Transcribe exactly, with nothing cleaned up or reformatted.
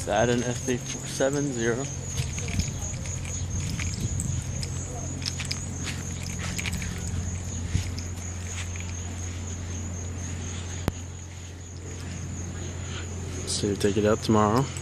Saturn S A four seven zero. So take it out tomorrow.